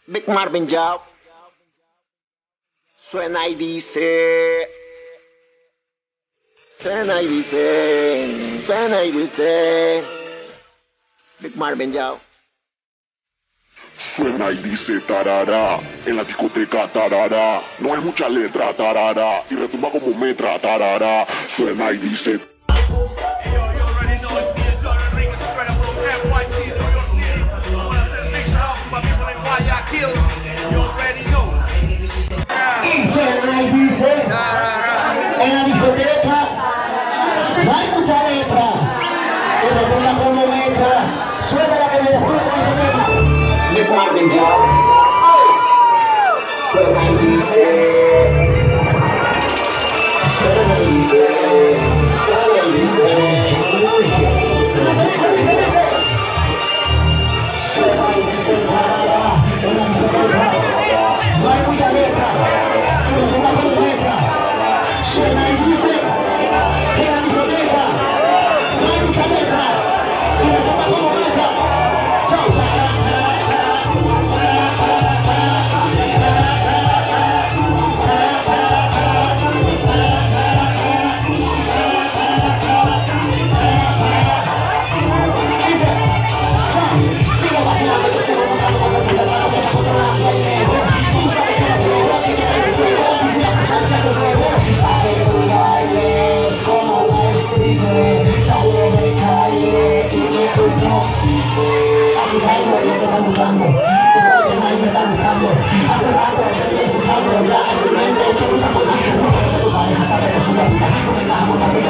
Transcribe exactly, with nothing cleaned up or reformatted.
Big Marvin Joe suena y dice, suena y dice, suena y dice, Big Marvin Joe. Suena y dice tarara, en la discoteca tarara, no hay mucha letra tarara, y retumba como metra tarara, suena y dice. Y suena y dice, en la discoteca, no hay mucha letra, y retumba como metra, suena la que me después con este tema. Big Marvin Joe suena y dice, suena y dice, suena y dice, Suena y dice tarara, en la discoteca, no hay mucha letra, y retumba como metra, suena y dice, en la discoteca, no hay mucha letra, y retumba como metra. Chao, tarara, Hace rato,